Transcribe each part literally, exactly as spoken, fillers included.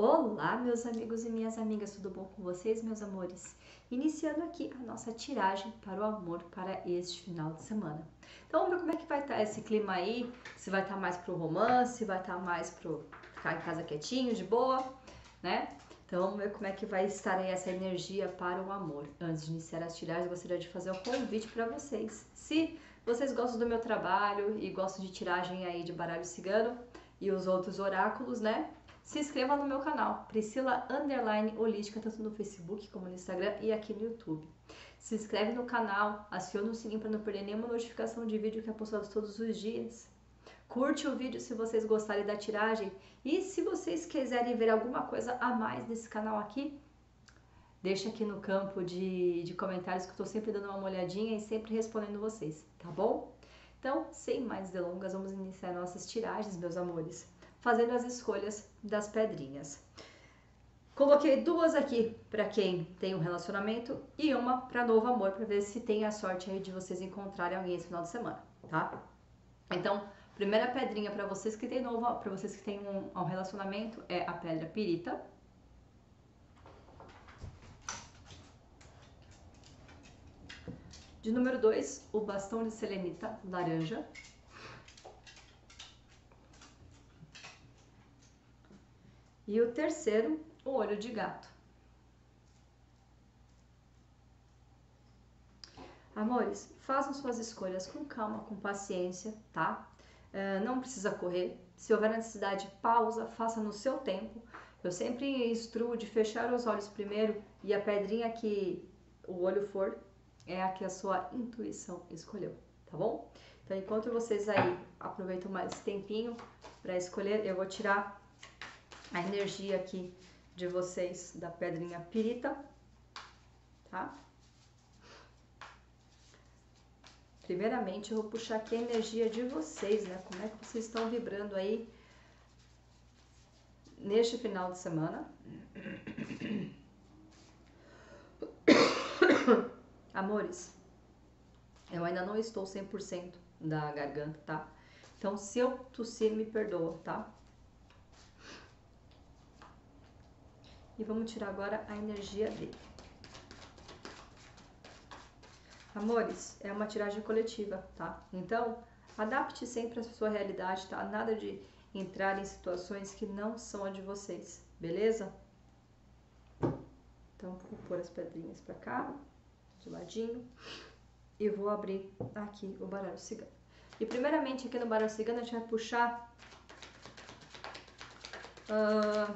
Olá, meus amigos e minhas amigas, tudo bom com vocês, meus amores? Iniciando aqui a nossa tiragem para o amor para este final de semana. Então, vamos ver como é que vai estar esse clima aí, se vai estar mais pro romance, vai estar mais pro ficar em casa quietinho, de boa, né? Então, vamos ver como é que vai estar aí essa energia para o amor. Antes de iniciar as tiragens, eu gostaria de fazer um convite para vocês. Se vocês gostam do meu trabalho e gostam de tiragem aí de baralho cigano e os outros oráculos, né? Se inscreva no meu canal, Priscila Underline Holística, tanto no Facebook como no Instagram e aqui no YouTube. Se inscreve no canal, aciona o sininho para não perder nenhuma notificação de vídeo que é postado todos os dias. Curte o vídeo se vocês gostarem da tiragem e se vocês quiserem ver alguma coisa a mais desse canal aqui, deixa aqui no campo de, de comentários que eu estou sempre dando uma olhadinha e sempre respondendo vocês, tá bom? Então, sem mais delongas, vamos iniciar nossas tiragens, meus amores, fazendo as escolhas das pedrinhas. Coloquei duas aqui para quem tem um relacionamento e uma para novo amor, para ver se tem a sorte aí de vocês encontrarem alguém esse final de semana, tá? Então, primeira pedrinha para vocês que tem novo, para vocês que têm um, um relacionamento é a pedra pirita. De número dois, o bastão de selenita laranja. E o terceiro, o olho de gato. Amores, façam suas escolhas com calma, com paciência, tá? Uh, não precisa correr. Se houver necessidade, pausa, faça no seu tempo. Eu sempre instruo de fechar os olhos primeiro e a pedrinha que o olho for é a que a sua intuição escolheu, tá bom? Então, enquanto vocês aí aproveitam mais tempinho para escolher, eu vou tirar a energia aqui de vocês da pedrinha pirita, tá? Primeiramente, eu vou puxar aqui a energia de vocês, né? Como é que vocês estão vibrando aí neste final de semana? Amores, eu ainda não estou cem por cento da garganta, tá? Então, se eu tossir, me perdoa, tá? E vamos tirar agora a energia dele. Amores, é uma tiragem coletiva, tá? Então, adapte sempre a sua realidade, tá? Nada de entrar em situações que não são a de vocês, beleza? Então, vou pôr as pedrinhas pra cá, de ladinho, e vou abrir aqui o baralho cigano. E primeiramente, aqui no baralho cigano, a gente vai puxar Uh,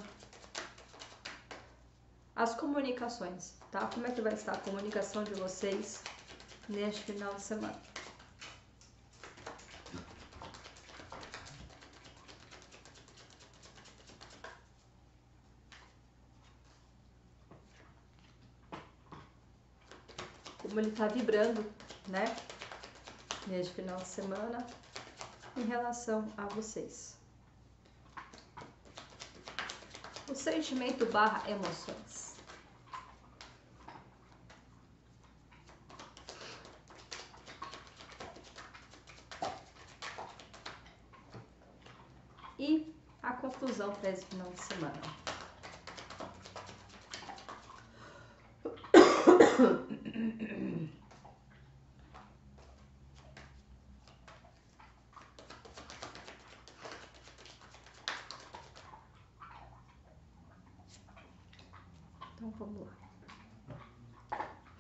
as comunicações, tá? Como é que vai estar a comunicação de vocês neste final de semana? Como ele tá vibrando, né? Neste final de semana em relação a vocês. O sentimento barra emoções. E a conclusão para esse final de semana. Então vamos lá.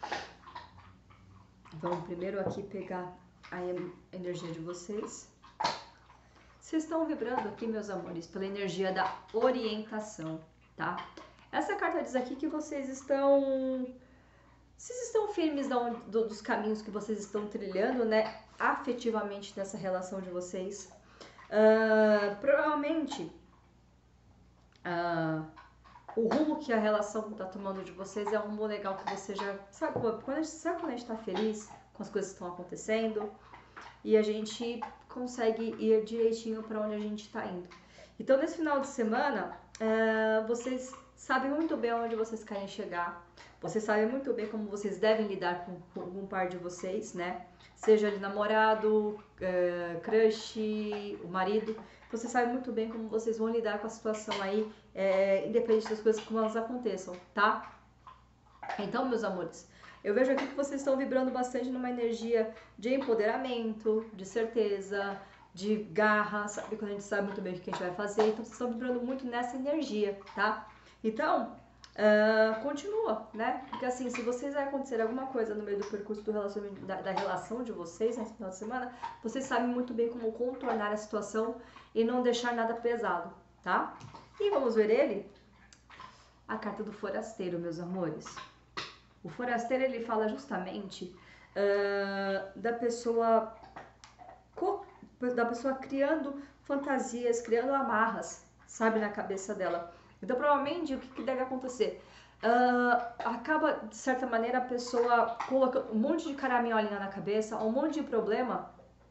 Vamos primeiro aqui pegar a energia de vocês. Vocês estão vibrando aqui, meus amores, pela energia da orientação, tá? Essa carta diz aqui que vocês estão... Vocês estão firmes da onde, do, dos caminhos que vocês estão trilhando, né? Afetivamente nessa relação de vocês. Uh, provavelmente, uh, o rumo que a relação está tomando de vocês é um rumo legal que você já... Sabe quando a gente, sabe quando a gente está feliz com as coisas que estão acontecendo? E a gente consegue ir direitinho para onde a gente está indo. Então, nesse final de semana, uh, vocês sabem muito bem onde vocês querem chegar. Vocês sabem muito bem como vocês devem lidar com, com um par de vocês, né? Seja ele namorado, uh, crush, o marido. Você sabe muito bem como vocês vão lidar com a situação aí, é, independente das coisas como elas aconteçam, tá? Então, meus amores, eu vejo aqui que vocês estão vibrando bastante numa energia de empoderamento, de certeza, de garra, sabe? Quando a gente sabe muito bem o que a gente vai fazer. Então, vocês estão vibrando muito nessa energia, tá? Então, uh, continua, né? Porque assim, se vocês vai acontecer alguma coisa no meio do percurso do relacionamento, da, da relação de vocês nesse final de semana, vocês sabem muito bem como contornar a situação e não deixar nada pesado, tá? E vamos ver ele? A carta do forasteiro, meus amores. O forasteiro, ele fala justamente uh, da pessoa da pessoa criando fantasias, criando amarras, sabe, na cabeça dela. Então, provavelmente, o que, que deve acontecer? Uh, acaba, de certa maneira, a pessoa colocando um monte de caraminholinha na cabeça, um monte de problema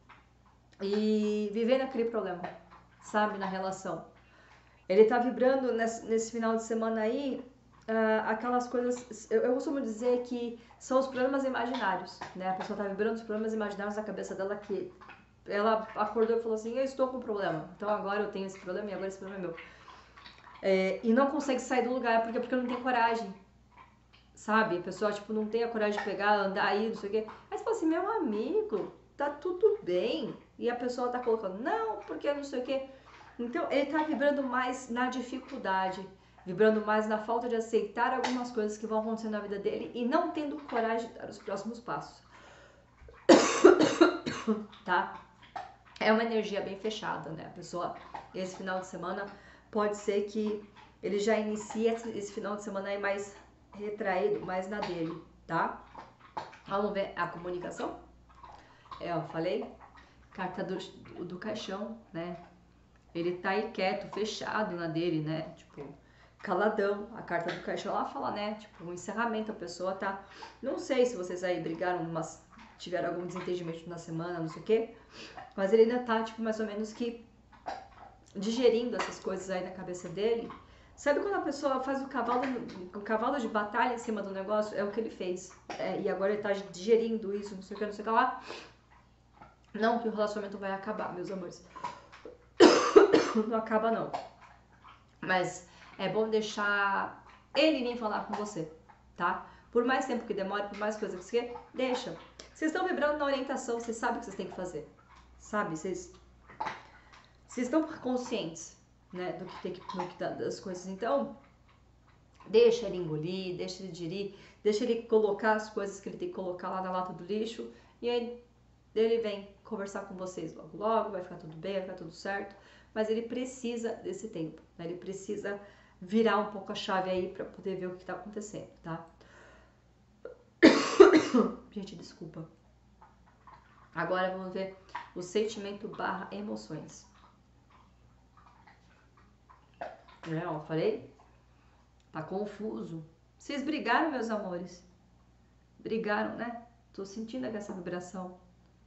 e vivendo aquele problema, sabe, na relação. Ele tá vibrando nesse, nesse final de semana aí, uh, aquelas coisas, eu, eu costumo dizer que são os problemas imaginários, né? A pessoa tá vibrando os problemas imaginários na cabeça dela, que ela acordou e falou assim, eu estou com um problema, então agora eu tenho esse problema e agora esse problema é meu. É, e não consegue sair do lugar, porque, porque não tem coragem, sabe? A pessoa, tipo, não tem a coragem de pegar, andar aí, não sei o quê. Aí você fala assim, meu amigo, tá tudo bem. E a pessoa tá colocando, não, porque não sei o quê. Então, ele tá vibrando mais na dificuldade, vibrando mais na falta de aceitar algumas coisas que vão acontecer na vida dele e não tendo coragem de dar os próximos passos. Tá? É uma energia bem fechada, né? A pessoa, esse final de semana, pode ser que ele já inicie esse final de semana aí mais retraído, mais na dele, tá? Vamos ver a comunicação? É, eu falei, carta do, do, do caixão, né? Ele tá aí quieto, fechado na dele, né? Tipo, caladão. A carta do caixão, ela fala, né? Tipo, um encerramento, a pessoa tá... Não sei se vocês aí brigaram, umas, tiveram algum desentendimento na semana, não sei o quê. Mas ele ainda tá, tipo, mais ou menos que digerindo essas coisas aí na cabeça dele. Sabe quando a pessoa faz o cavalo, o cavalo de batalha em cima do negócio? É o que ele fez. É, e agora ele tá digerindo isso, não sei o que, não sei o que lá. Não que o relacionamento vai acabar, meus amores. Não acaba, não. Mas é bom deixar ele vir falar com você, tá? Por mais tempo que demore, por mais coisa que você quer, deixa. Vocês estão vibrando na orientação, vocês sabem o que vocês têm que fazer. Sabe? Vocês, vocês estão conscientes, né, do que tem que, do que das coisas. Então, deixa ele engolir, deixa ele digerir, deixa ele colocar as coisas que ele tem que colocar lá na lata do lixo. E aí ele vem conversar com vocês logo logo, vai ficar tudo bem, vai ficar tudo certo. Mas ele precisa desse tempo, né? Ele precisa virar um pouco a chave aí para poder ver o que está acontecendo, tá? Gente, desculpa. Agora vamos ver o sentimento barra emoções. É, ó, falei? Tá confuso. Vocês brigaram, meus amores? Brigaram, né? Tô sentindo essa vibração.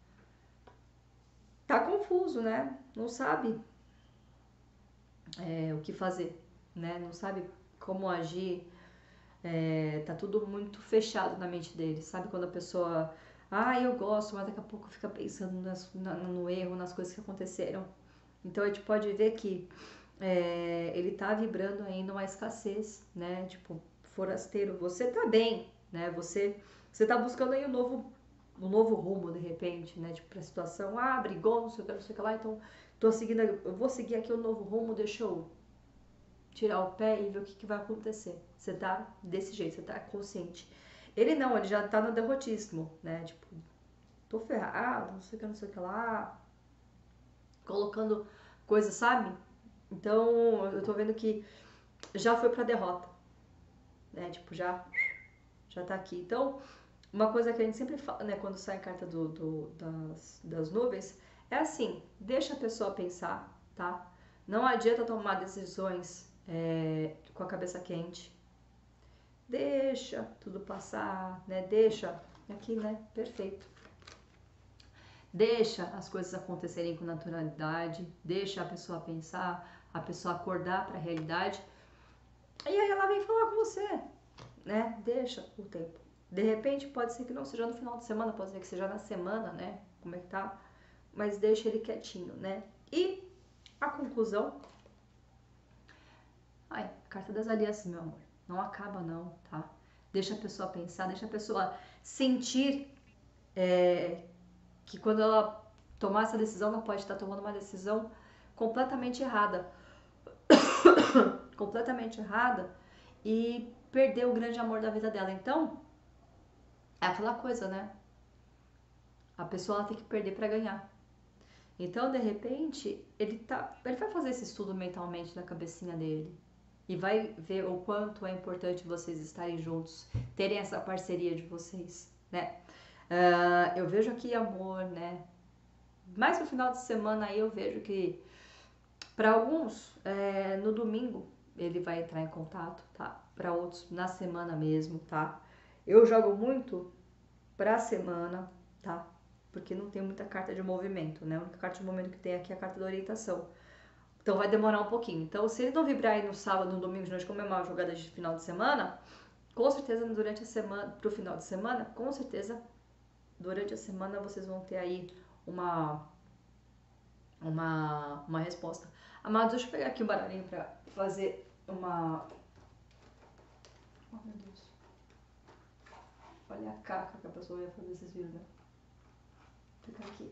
Tá confuso, né? Não sabe é, o que fazer, né? Não sabe como agir. É, tá tudo muito fechado na mente dele. Sabe quando a pessoa... Ah, eu gosto, mas daqui a pouco fica pensando nas, na, no erro, nas coisas que aconteceram. Então a gente pode ver que é, ele tá vibrando aí numa escassez, né? Tipo, forasteiro, você tá bem, né? Você, você tá buscando aí um novo, um novo rumo, de repente, né? Tipo, pra situação, ah, brigou, não sei o que, não sei o que lá, então tô seguindo, eu vou seguir aqui um novo rumo, deixa eu tirar o pé e ver o que, que vai acontecer. Você tá desse jeito, você tá consciente. Ele não, ele já tá no derrotismo, né? Tipo, tô ferrado, não sei o que, não sei o que lá. Colocando coisas, sabe? Então, eu tô vendo que já foi pra derrota, né? Tipo, já, já tá aqui. Então, uma coisa que a gente sempre fala, né? Quando sai a carta do, do, das, das nuvens, é assim, deixa a pessoa pensar, tá? Não adianta tomar decisões é, com a cabeça quente. Deixa tudo passar, né? Deixa, aqui, né? Perfeito. Deixa as coisas acontecerem com naturalidade, deixa a pessoa pensar, a pessoa acordar para a realidade. E aí ela vem falar com você, né? Deixa o tempo. De repente pode ser que não seja no final de semana, pode ser que seja na semana, né? Como é que tá? Mas deixa ele quietinho, né? E A conclusão... Ai, carta das alianças, meu amor. Não acaba não, tá? Deixa a pessoa pensar, deixa a pessoa sentir é, que quando ela tomar essa decisão, ela pode estar tomando uma decisão completamente errada. completamente errada e perder o grande amor da vida dela. Então, é aquela coisa, né? A pessoa ela tem que perder para ganhar. Então, de repente, ele, tá, ele vai fazer esse estudo mentalmente na cabecinha dele. E vai ver o quanto é importante vocês estarem juntos, terem essa parceria de vocês, né? Uh, eu vejo aqui amor, né? Mais no final de semana aí eu vejo que para alguns, é, no domingo, ele vai entrar em contato, tá? Para outros, na semana mesmo, tá? Eu jogo muito pra semana, tá? Porque não tem muita carta de movimento, né? A única carta de movimento que tem aqui é a carta da orientação. Então vai demorar um pouquinho. Então, se ele não vibrar aí no sábado, no domingo, de noite, como é uma jogada de final de semana, com certeza durante a semana, pro final de semana, com certeza durante a semana vocês vão ter aí uma uma, uma resposta. Amados, deixa eu pegar aqui um baralhinho pra fazer uma... Oh, meu Deus. Olha a caca que a pessoa ia fazer, vocês viram, né? Vou pegar aqui.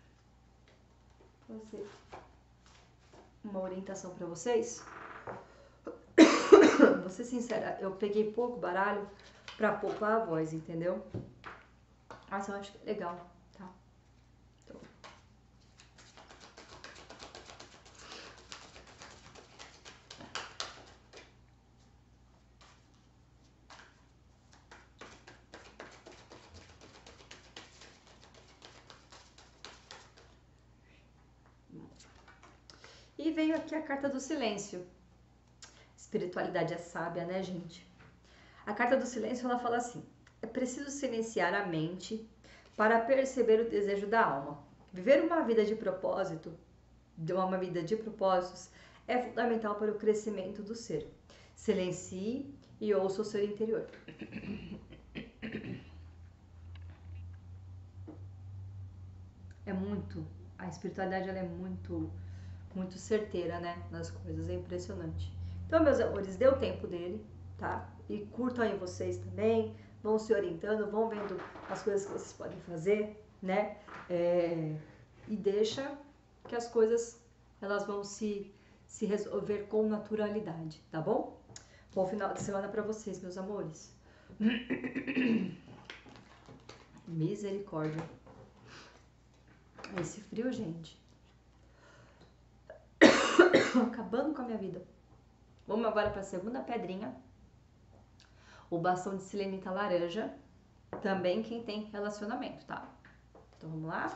Fazer uma orientação pra vocês. Vou ser sincera, eu peguei pouco baralho pra poupar a voz, entendeu? Mas eu acho que é legal, tá? Então... E veio aqui a carta do silêncio. Espiritualidade é sábia, né, gente? A carta do silêncio, ela fala assim: é preciso silenciar a mente para perceber o desejo da alma. Viver uma vida de propósito, de uma vida de propósitos, é fundamental para o crescimento do ser. Silencie e ouça o seu interior. É muito, a espiritualidade ela é muito, muito certeira, né, nas coisas, é impressionante. Então, meus amores, dê o tempo dele, tá? E curtam aí vocês também, vão se orientando, vão vendo as coisas que vocês podem fazer, né? É, e deixa que as coisas, elas vão se, se resolver com naturalidade, tá bom? Bom final de semana pra vocês, meus amores. Misericórdia. Esse frio, gente. Acabando com a minha vida. Vamos agora para a segunda pedrinha. O bastão de selenita laranja. Também quem tem relacionamento, tá? Então vamos lá.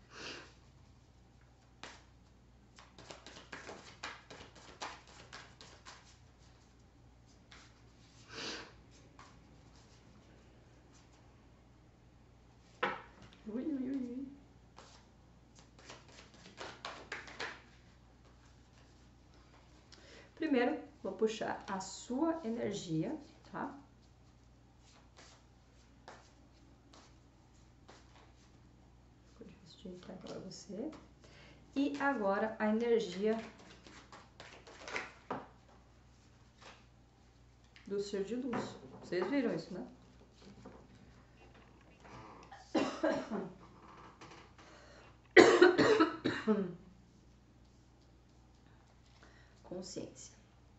Ui, ui, ui. Primeiro, vou puxar a sua energia, tá? Ficou difícil de entrar para você. E agora a energia do ser de luz. Vocês viram isso, né? Consciência.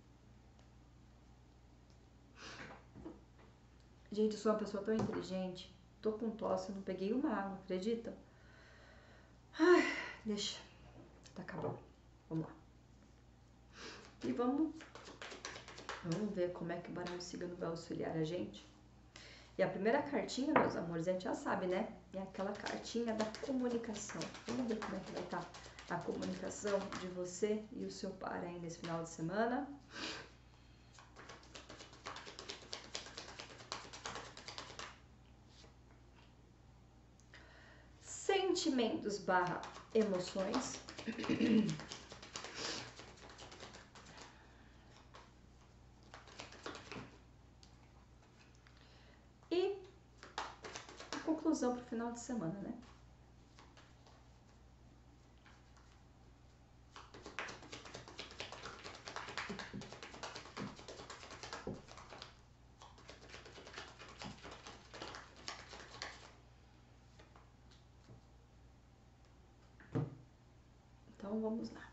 Gente, eu sou uma pessoa tão inteligente. Tô com tosse, eu não peguei uma água, acredita? Ai, deixa. Tá acabando. Vamos lá. E vamos... Vamos ver como é que o baralho cigano vai auxiliar a gente. E a primeira cartinha, meus amores, a gente já sabe, né? É aquela cartinha da comunicação. Vamos ver como é que vai estar a comunicação de você e o seu par aí nesse final de semana. Sentimentos barra emoções. E a conclusão para o final de semana, né? Então, vamos lá.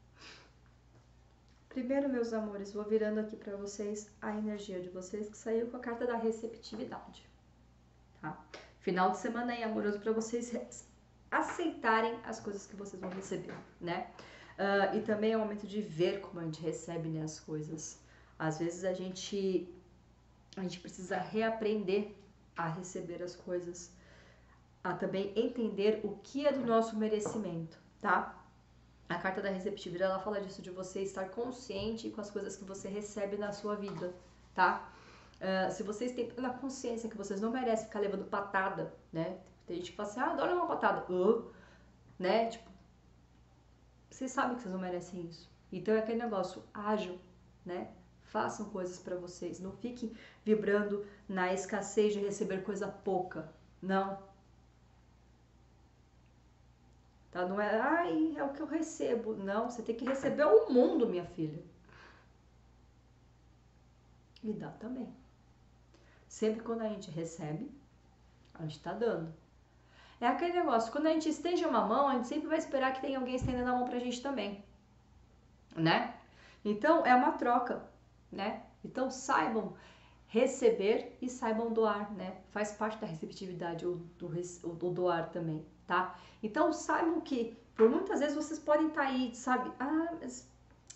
Primeiro, meus amores, vou virando aqui para vocês a energia de vocês, que saiu com a carta da receptividade, tá? Final de semana aí amoroso para vocês aceitarem as coisas que vocês vão receber, né? Uh, e também é o momento de ver como a gente recebe, né, as coisas. Às vezes a gente, a gente precisa reaprender a receber as coisas, a também entender o que é do nosso merecimento, tá? A carta da receptividade, ela fala disso, de você estar consciente com as coisas que você recebe na sua vida, tá? Uh, se vocês têm plena consciência que vocês não merecem ficar levando patada, né? Tem gente que fala assim, ah, adoro uma patada, uh, né? Tipo, vocês sabem que vocês não merecem isso. Então é aquele negócio, ajam, né? Façam coisas pra vocês, não fiquem vibrando na escassez de receber coisa pouca, não. Tá? Não é, ai, é o que eu recebo. Não, você tem que receber o mundo, minha filha. E dá também. Sempre quando a gente recebe, a gente tá dando. É aquele negócio, quando a gente estende uma mão, a gente sempre vai esperar que tenha alguém estendendo a mão pra gente também, né? Então, é uma troca, né? Então, saibam receber e saibam doar, né? Faz parte da receptividade o, do, o doar também, tá? Então, saibam que, por muitas vezes, vocês podem estar aí, sabe? Ah, mas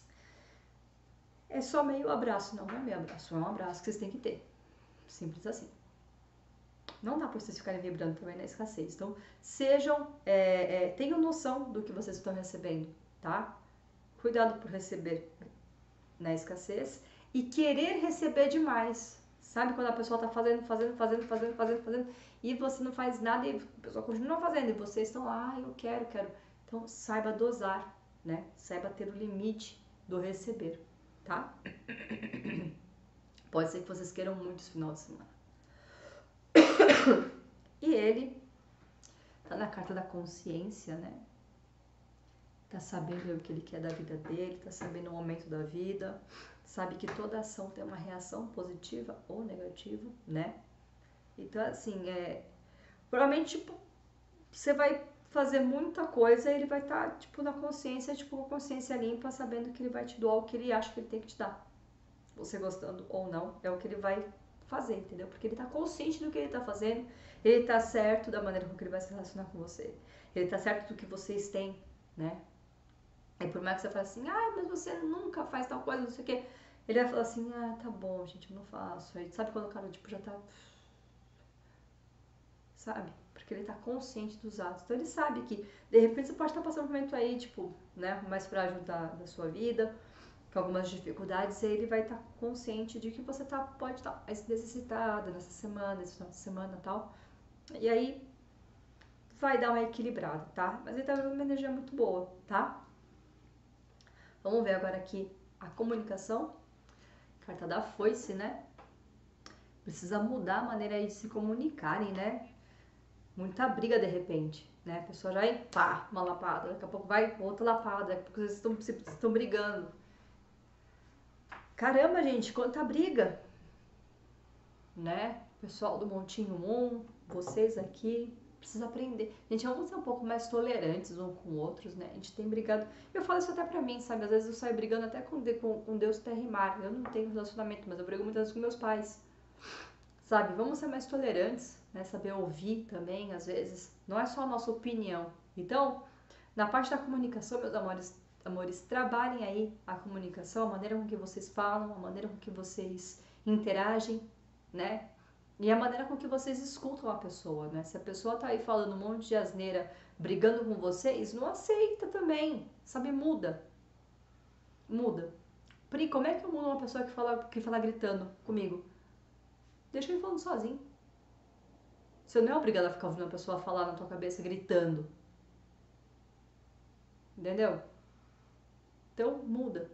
é só meio abraço. Não, não é meio abraço, é um abraço que vocês têm que ter. Simples assim. Não dá para vocês ficarem vibrando também na escassez. Então, sejam, é, é, tenham noção do que vocês estão recebendo, tá? Cuidado por receber na escassez e querer receber demais. Sabe quando a pessoa tá fazendo, fazendo, fazendo, fazendo, fazendo, fazendo e você não faz nada e a pessoa continua fazendo e vocês estão lá, ah, eu quero, quero. Então, saiba dosar, né? Saiba ter o limite do receber, tá? Pode ser que vocês queiram muito esse final de semana. E ele tá na carta da consciência, né? Tá sabendo o que ele quer da vida dele, tá sabendo o momento da vida, sabe que toda ação tem uma reação positiva ou negativa, né? Então, assim, é... provavelmente, tipo, você vai fazer muita coisa e ele vai estar, tá, tipo, na consciência, tipo, com a consciência limpa, sabendo que ele vai te doar o que ele acha que ele tem que te dar. Você gostando ou não, é o que ele vai fazer, entendeu? Porque ele tá consciente do que ele tá fazendo, ele tá certo da maneira com que ele vai se relacionar com você, ele tá certo do que vocês têm, né? E por mais que você fale assim, ah, mas você nunca faz tal coisa, não sei o quê, ele vai falar assim, ah, tá bom, gente, eu não faço. Aí, sabe quando o cara, tipo, já tá... sabe? Porque ele tá consciente dos atos. Então ele sabe que, de repente, você pode estar passando um momento aí, tipo, né, mais frágil da, da sua vida, com algumas dificuldades, e aí ele vai estar consciente de que você tá, pode estar mais necessitada nessa semana, esse final de semana e tal. E aí vai dar uma equilibrada, tá? Mas ele tá dando uma energia muito boa, tá? Vamos ver agora aqui a comunicação. Carta da foice, né? Precisa mudar a maneira aí de se comunicarem, né? Muita briga de repente, né? A pessoa já vai, pá, uma lapada, daqui a pouco vai outra lapada, daqui a pouco vocês estão, vocês estão brigando. Caramba, gente, quanta briga, né? Pessoal do Montinho um, vocês aqui, precisa aprender. Gente, vamos ser um pouco mais tolerantes uns com outros, né? A gente tem brigado, eu falo isso até pra mim, sabe? Às vezes eu saio brigando até com, com, com Deus, terra e mar. Eu não tenho relacionamento, mas eu brigo muitas vezes com meus pais, sabe? Vamos ser mais tolerantes, né? Saber ouvir também, às vezes. Não é só a nossa opinião. Então, na parte da comunicação, meus amores, amores, trabalhem aí a comunicação, a maneira com que vocês falam, a maneira com que vocês interagem, né? E a maneira com que vocês escutam a pessoa, né? Se a pessoa tá aí falando um monte de asneira, brigando com vocês, não aceita também, sabe? Muda. Muda. Pri, como é que eu mudo uma pessoa que fala, que fala gritando comigo? Deixa ele falando sozinho. Você não é obrigado a ficar ouvindo uma pessoa falar na tua cabeça gritando. Entendeu? Então, muda.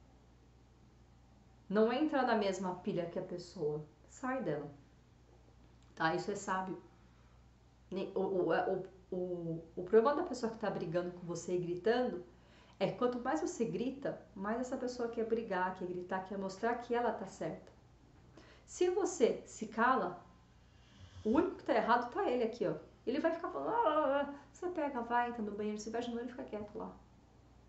Não entra na mesma pilha que a pessoa. Sai dela. Tá? Isso é sábio. O, o, o, o, o problema da pessoa que tá brigando com você e gritando é que quanto mais você grita, mais essa pessoa quer brigar, quer gritar, quer mostrar que ela tá certa. Se você se cala, o único que tá errado tá ele aqui, ó. Ele vai ficar falando, ah, ah, ah. Você pega, vai, entra no banheiro, você vai de novo e fica quieto lá.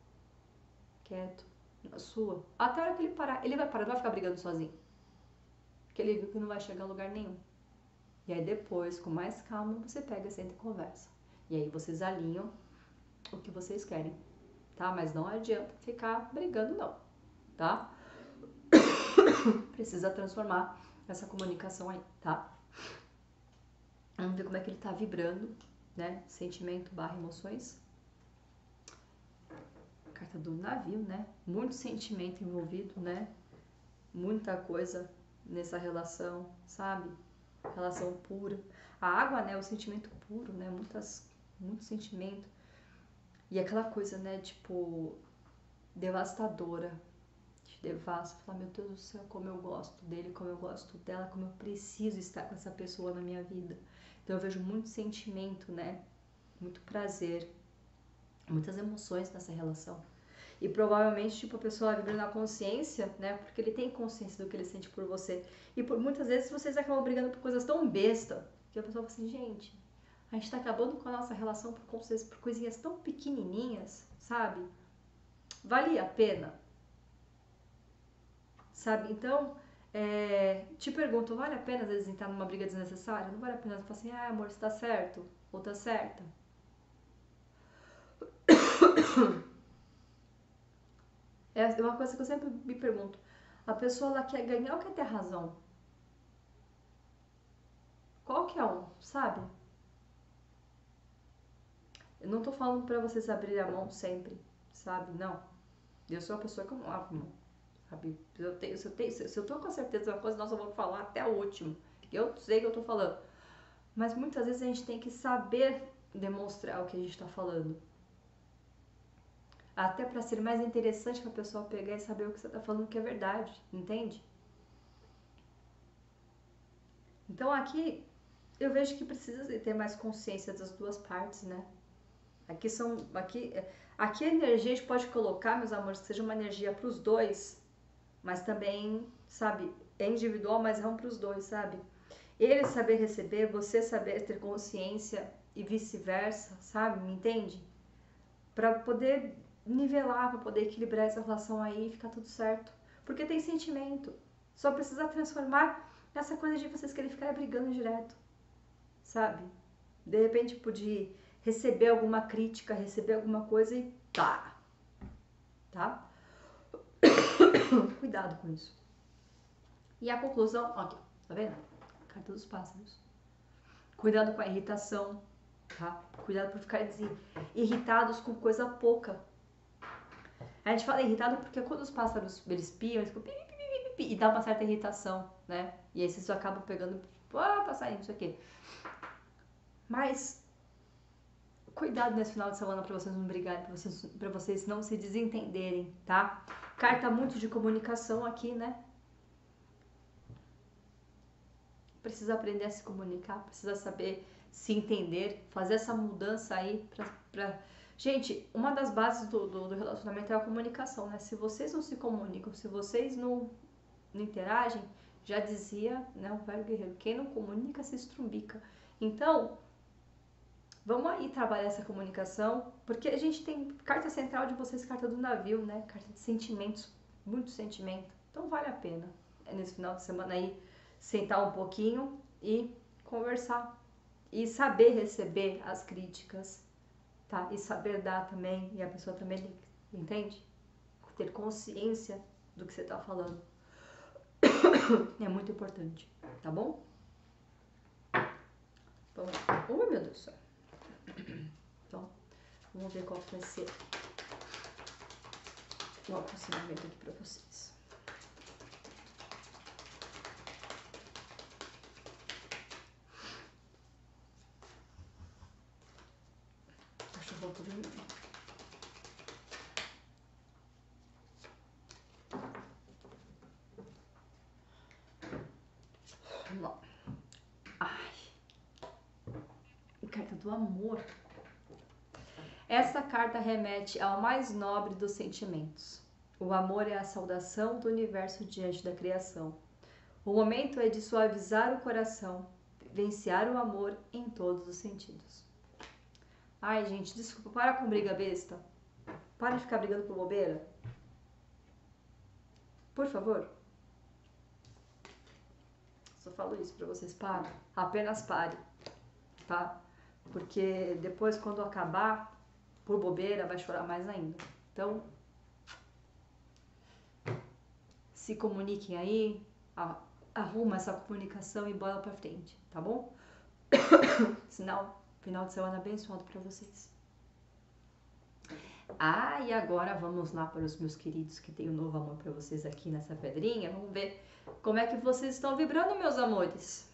quieto, na sua. Até a hora que ele parar, ele vai parar, não vai ficar brigando sozinho. Porque ele viu que não vai chegar a lugar nenhum. E aí depois, com mais calma, você pega, senta e conversa. E aí vocês alinham o que vocês querem, tá? Mas não adianta ficar brigando não, tá? Precisa transformar essa comunicação aí, tá? Vamos ver como é que ele tá vibrando, né? Sentimento barra emoções. Carta do navio, né? Muito sentimento envolvido, né? Muita coisa nessa relação, sabe? Relação pura. A água, né? O sentimento puro, né? Muitas, muito sentimento. E aquela coisa, né? Tipo, devastadora. Te devasta. Falar, meu Deus do céu, como eu gosto dele, como eu gosto dela, como eu preciso estar com essa pessoa na minha vida. Então eu vejo muito sentimento, né? Muito prazer. Muitas emoções nessa relação. E provavelmente, tipo, a pessoa vibra na consciência, né? Porque ele tem consciência do que ele sente por você. E por muitas vezes vocês acabam brigando por coisas tão besta que a pessoa fala assim, gente, a gente tá acabando com a nossa relação por, por coisinhas tão pequenininhas, sabe? Vale a pena? Sabe? Então, é, te pergunto, vale a pena às vezes entrar numa briga desnecessária? Não vale a pena falar assim, ah, amor, você tá certo? Ou tá certa? É uma coisa que eu sempre me pergunto. A pessoa ela quer ganhar ou quer ter razão? Qual que é um, sabe? Eu não tô falando pra vocês abrirem a mão sempre, sabe? Não. Eu sou uma pessoa que eu não abro mão, sabe? Eu tenho, se, eu tenho, se eu tô com a certeza de uma coisa, nossa, eu vou falar até o último. Eu sei que eu tô falando. Mas muitas vezes a gente tem que saber demonstrar o que a gente tá falando. Até pra ser mais interessante pra pessoa pegar e saber o que você tá falando que é verdade, entende? Então aqui eu vejo que precisa ter mais consciência das duas partes, né? Aqui são, aqui, aqui a energia a gente pode colocar, meus amores, que seja uma energia para os dois, mas também, sabe, é individual, mas é um para os dois, sabe? Ele saber receber, você saber ter consciência e vice-versa, sabe? Me entende? Para poder nivelar, para poder equilibrar essa relação aí e ficar tudo certo. Porque tem sentimento. Só precisa transformar essa coisa de vocês querem ficar brigando direto, sabe? De repente, tipo, de receber alguma crítica, receber alguma coisa e tá, tá? Cuidado com isso. E a conclusão, ó, aqui, tá vendo? Carta dos pássaros. Cuidado com a irritação, tá? Cuidado por ficar irritados com coisa pouca. A gente fala irritado porque quando os pássaros, eles piam, eles ficam pi, pi, pi, pi, e dá uma certa irritação, né? E aí vocês acabam pegando, tipo, ah, passarinho, isso aqui. Mas cuidado nesse final de semana para vocês não brigarem, para vocês, pra vocês não se desentenderem, tá? Carta muito de comunicação aqui, né? Precisa aprender a se comunicar, precisa saber se entender, fazer essa mudança aí pra... pra... Gente, uma das bases do, do, do relacionamento é a comunicação, né? Se vocês não se comunicam, se vocês não, não interagem, já dizia, né, o velho guerreiro, quem não comunica se estrumbica. Então, vamos aí trabalhar essa comunicação, porque a gente tem carta central de vocês, carta do navio, né? Carta de sentimentos, muito sentimento. Então vale a pena, é nesse final de semana aí, sentar um pouquinho e conversar. E saber receber as críticas, tá? E saber dar também, e a pessoa também, entende? Ter consciência do que você tá falando. É muito importante, tá bom? Então, oh meu Deus do céu. Então, vamos ver qual vai ser o aproximamento aqui para vocês. Acho que eu vou por vermelho. Vamos lá. Ai. Carta do amor. Essa carta remete ao mais nobre dos sentimentos. O amor é a saudação do universo diante da criação. O momento é de suavizar o coração, vivenciar o amor em todos os sentidos. Ai, gente, desculpa, para com briga besta. Para de ficar brigando por bobeira. Por favor. Só falo isso pra vocês, para. Apenas pare, tá? Porque depois, quando acabar, por bobeira, vai chorar mais ainda. Então, se comuniquem aí, arruma essa comunicação e bola pra frente, tá bom? Sinal, final de semana abençoado pra vocês. Ah, e agora vamos lá para os meus queridos que tem um novo amor pra vocês aqui nessa pedrinha. Vamos ver como é que vocês estão vibrando, meus amores.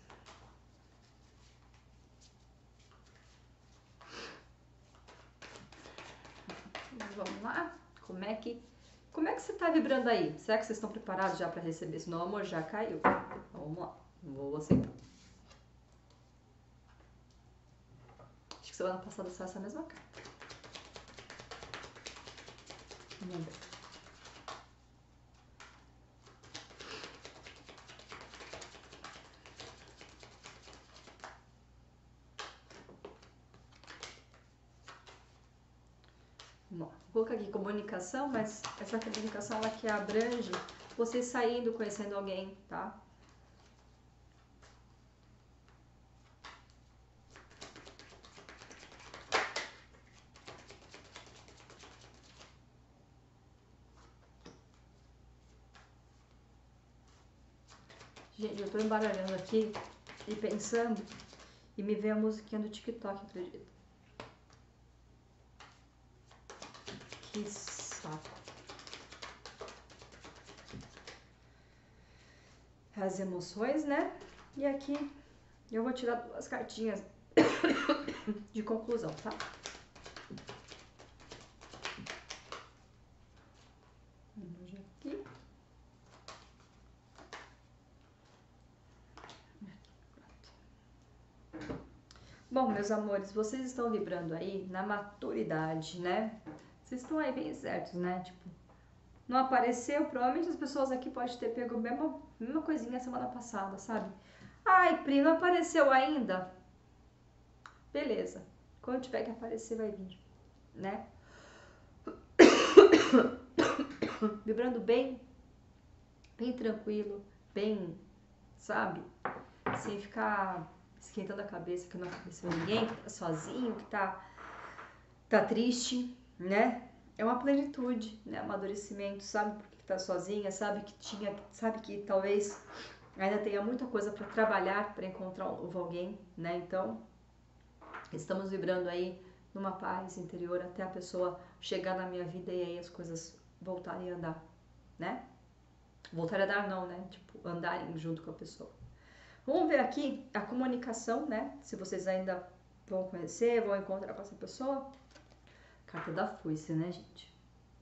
Vamos lá? Como é que, como é que você tá vibrando aí? Será que vocês estão preparados já para receber esse novo amor? Já caiu. Vamos lá. Vou aceitar. Acho que semana passada só essa mesma carta. Vamos ver. Bom, vou colocar aqui comunicação, mas essa comunicação ela que abrange vocês saindo, conhecendo alguém, tá? Gente, eu tô embaralhando aqui e pensando e me vem a musiquinha do TikTok, acredito. Que saco. As emoções, né? E aqui eu vou tirar duas cartinhas de conclusão, tá? Vamos aqui. Bom, meus amores, vocês estão vibrando aí na maturidade, né? Vocês estão aí bem certos, né? Tipo, não apareceu, provavelmente as pessoas aqui podem ter pego a mesma, mesma coisinha semana passada, sabe? Ai, Pri, não apareceu ainda? Beleza. Quando tiver que aparecer, vai vir, né? Vibrando bem, bem tranquilo, bem, sabe? Sem ficar esquentando a cabeça, que não aconteceu ninguém, que tá sozinho, que tá, tá triste, né? É uma plenitude, né? Amadurecimento, sabe por que tá sozinha, sabe que tinha, sabe que talvez ainda tenha muita coisa para trabalhar para encontrar um novo alguém, né? Então, estamos vibrando aí numa paz interior até a pessoa chegar na minha vida e aí as coisas voltarem a andar, né? Voltarem a dar não, né? Tipo, andarem junto com a pessoa. Vamos ver aqui a comunicação, né? Se vocês ainda vão conhecer, vão encontrar com essa pessoa. Carta da foice, né, gente?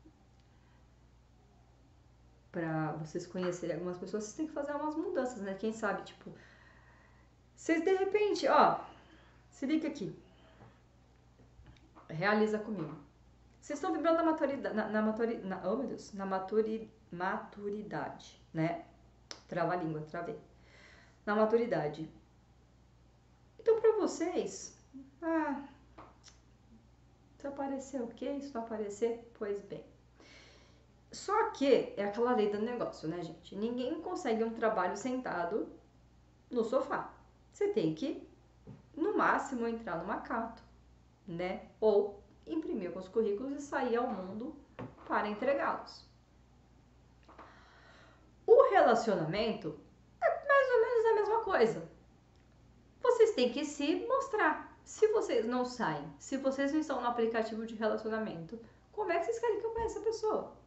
Pra vocês conhecerem algumas pessoas, vocês têm que fazer umas mudanças, né? Quem sabe, tipo... Vocês, de repente, ó... Se liga aqui. Realiza comigo. Vocês estão vibrando na maturidade... Na, na maturidade... Na, oh, meu Deus! Na maturi, maturidade, né? Trava a língua, travei. Na maturidade. Então, pra vocês... Ah... Se aparecer, ok? Se não aparecer, pois bem. Só que é aquela lei do negócio, né, gente? Ninguém consegue um trabalho sentado no sofá. Você tem que, no máximo, entrar no macato, né? Ou imprimir alguns currículos e sair ao mundo para entregá-los. O relacionamento é mais ou menos a mesma coisa. Vocês têm que se mostrar. Se vocês não saem, se vocês não estão no aplicativo de relacionamento, como é que vocês querem que eu conheça a pessoa?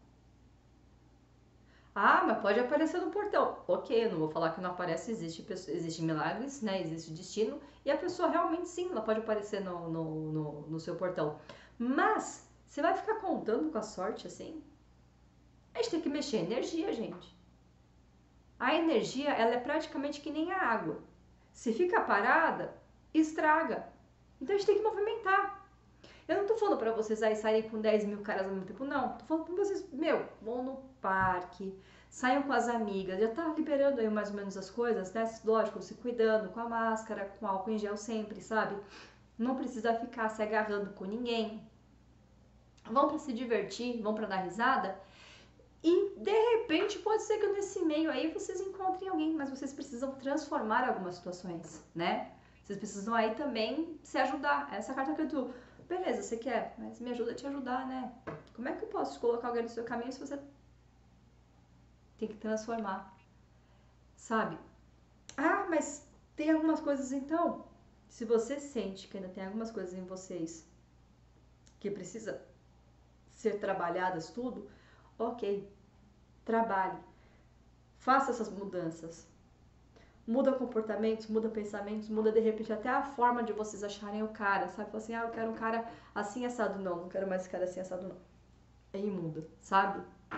Ah, mas pode aparecer no portão. Ok, eu não vou falar que não aparece, existe, existe milagres, né? Existe destino. E a pessoa realmente sim, ela pode aparecer no, no, no, no seu portão. Mas, você vai ficar contando com a sorte assim? A gente tem que mexer energia, gente. A energia, ela é praticamente que nem a água. Se fica parada, estraga. Então a gente tem que movimentar. Eu não tô falando pra vocês aí saírem com dez mil caras ao mesmo tempo, não. Tô falando pra vocês, meu, vão no parque, saiam com as amigas, já tá liberando aí mais ou menos as coisas, né? Lógico, se cuidando, com a máscara, com álcool em gel sempre, sabe? Não precisa ficar se agarrando com ninguém. Vão pra se divertir, vão pra dar risada. E de repente pode ser que nesse meio aí vocês encontrem alguém, mas vocês precisam transformar algumas situações, né? Vocês precisam aí também se ajudar. Essa carta que eu tô, beleza, você quer, mas me ajuda a te ajudar, né? Como é que eu posso colocar alguém no seu caminho se você tem que transformar, sabe? Ah, mas tem algumas coisas então. Se você sente que ainda tem algumas coisas em vocês que precisa ser trabalhadas tudo, ok, trabalhe. Faça essas mudanças. Muda comportamentos, muda pensamentos, muda de repente até a forma de vocês acharem o cara, sabe? Fala assim, ah, eu quero um cara assim assado, não, não quero mais esse cara assim assado, não. Aí muda, sabe?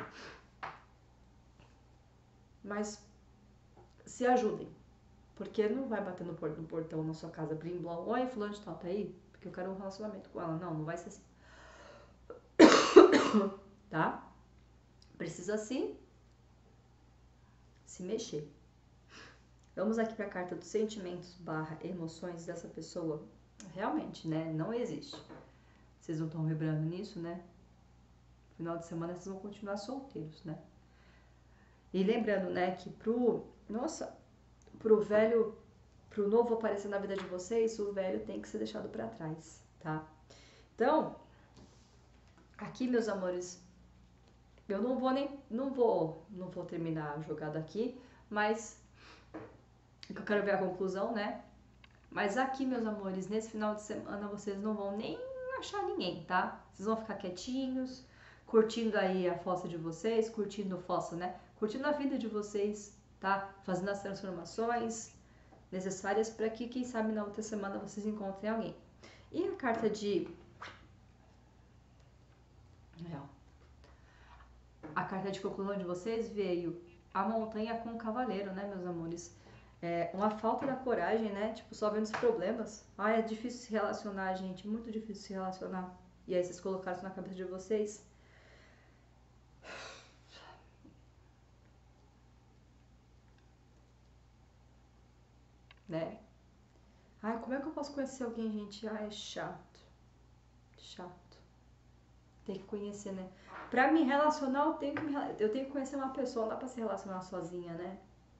Mas se ajudem, porque não vai bater no portão na sua casa, blim, blom, oi, fulano de tal, tá aí? Porque eu quero um relacionamento com ela. Não, não vai ser assim. Tá? Precisa sim se mexer. Vamos aqui para a carta dos sentimentos barra emoções dessa pessoa. Realmente, né? Não existe. Vocês não estão vibrando nisso, né? No final de semana vocês vão continuar solteiros, né? E lembrando, né, que pro... Nossa, pro velho... Pro novo aparecer na vida de vocês, o velho tem que ser deixado para trás, tá? Então, aqui, meus amores, eu não vou nem... Não vou, não vou terminar a jogada aqui, mas... Eu quero ver a conclusão, né? Mas aqui, meus amores, nesse final de semana vocês não vão nem achar ninguém, tá? Vocês vão ficar quietinhos, curtindo aí a fossa de vocês, curtindo fossa, né? Curtindo a vida de vocês, tá? Fazendo as transformações necessárias para que, quem sabe, na outra semana vocês encontrem alguém. E a carta de... A carta de conclusão de vocês veio a montanha com o cavaleiro, né, meus amores? É uma falta da coragem, né? Tipo, só vendo os problemas. Ah, é difícil se relacionar, gente. Muito difícil se relacionar. E aí vocês colocaram isso na cabeça de vocês. Né? Ai, como é que eu posso conhecer alguém, gente? Ai, é chato. Chato. Tem que conhecer, né? Pra me relacionar, eu tenho que, me, eu tenho que conhecer uma pessoa. Não dá pra se relacionar sozinha, né?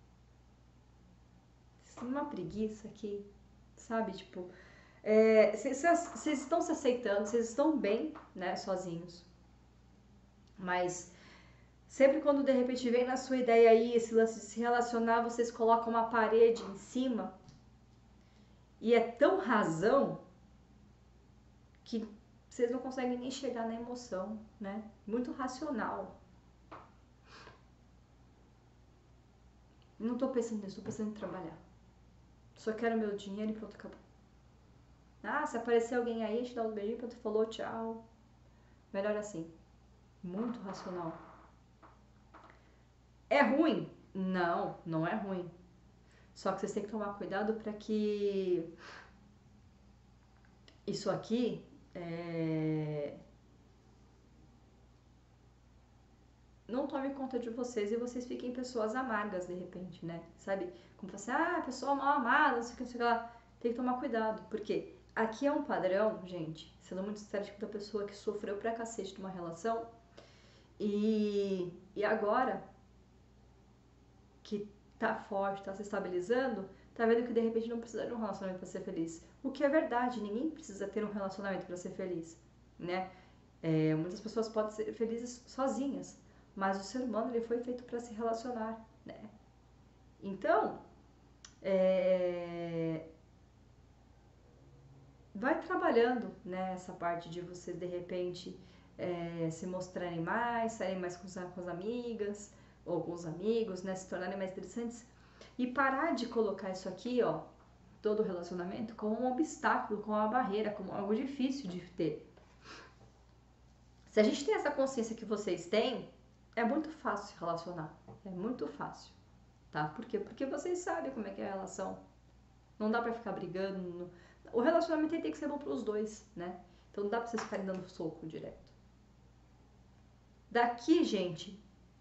Uma preguiça aqui, sabe? Tipo, vocês é, estão se aceitando, vocês estão bem, né, sozinhos. Mas sempre quando de repente vem na sua ideia aí esse lance de se relacionar, vocês colocam uma parede em cima e é tão razão que vocês não conseguem nem chegar na emoção, né? Muito racional. Não tô pensando nisso, tô pensando em trabalhar. Só quero meu dinheiro e pronto, acabou. Ah, se aparecer alguém aí, a gente dá um beijinho, pronto, falou, tchau. Melhor assim. Muito racional. É ruim? Não, não é ruim. Só que vocês têm que tomar cuidado para que isso aqui é... não tome conta de vocês e vocês fiquem pessoas amargas de repente, né? Sabe? Como assim, ah, pessoa mal amada, não sei o que, não sei o que lá. Tem que tomar cuidado, porque aqui é um padrão, gente, sendo muito estético, da pessoa que sofreu pra cacete de uma relação e, e agora que tá forte, tá se estabilizando, tá vendo que de repente não precisa de um relacionamento para ser feliz. O que é verdade, ninguém precisa ter um relacionamento para ser feliz, né? É, muitas pessoas podem ser felizes sozinhas, mas o ser humano ele foi feito para se relacionar, né? Então, é... vai trabalhando, né, essa parte de vocês de repente é, se mostrarem mais, saírem mais com, com as amigas ou com os amigos, né, se tornarem mais interessantes e parar de colocar isso aqui, ó, todo relacionamento como um obstáculo, como uma barreira, como algo difícil de ter. Se a gente tem essa consciência que vocês têm, é muito fácil se relacionar, é muito fácil, tá? Por quê? Porque vocês sabem como é que é a relação. Não dá pra ficar brigando. O relacionamento tem que ser bom pros dois, né? Então não dá pra vocês ficarem dando soco direto. Daqui, gente,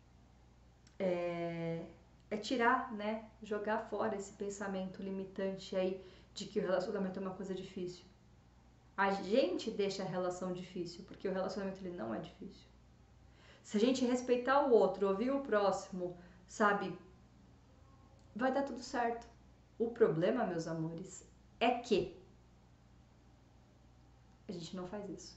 é, é tirar, né? Jogar fora esse pensamento limitante aí de que o relacionamento é uma coisa difícil. A gente deixa a relação difícil, porque o relacionamento ele não é difícil. Se a gente respeitar o outro, ouvir o próximo, sabe, vai dar tudo certo. O problema, meus amores, é que a gente não faz isso.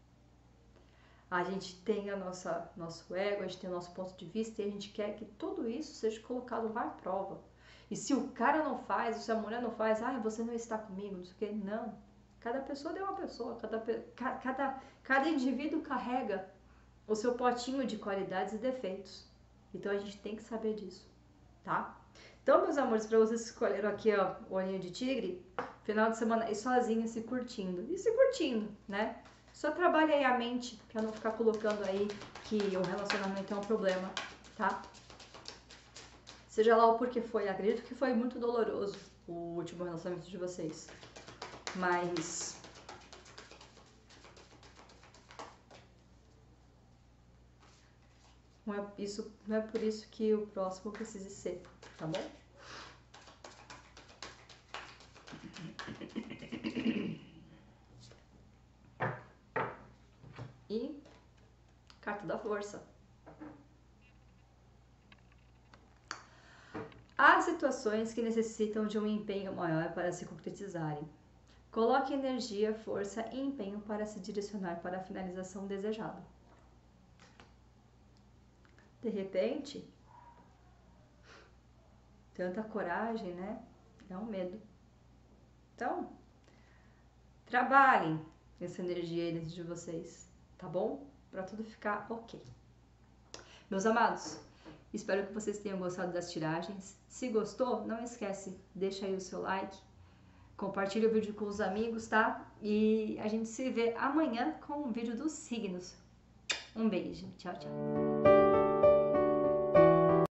A gente tem a nossa, nosso ego, a gente tem o nosso ponto de vista e a gente quer que tudo isso seja colocado à prova. E se o cara não faz, se a mulher não faz, ah, você não está comigo, não sei o quê. Não. Cada pessoa é uma pessoa, cada, cada, cada indivíduo carrega o seu potinho de qualidades e defeitos. Então a gente tem que saber disso, tá? Então, meus amores, para vocês que escolheram aqui, ó, o olhinho de tigre, final de semana e sozinha se curtindo. E se curtindo, né? Só trabalha aí a mente para não ficar colocando aí que o relacionamento é um problema, tá? Seja lá o porquê foi, acredito que foi muito doloroso o último relacionamento de vocês. Mas não é, isso, não é por isso que o próximo precise ser, tá bom? E carta da força. Há situações que necessitam de um empenho maior para se concretizarem. Coloque energia, força e empenho para se direcionar para a finalização desejada. De repente, tanta coragem, né? É um medo. Então, trabalhem essa energia aí dentro de vocês, tá bom? Para tudo ficar ok. Meus amados, espero que vocês tenham gostado das tiragens. Se gostou, não esquece, deixa aí o seu like, compartilha o vídeo com os amigos, tá? E a gente se vê amanhã com o vídeo dos signos. Um beijo, tchau, tchau.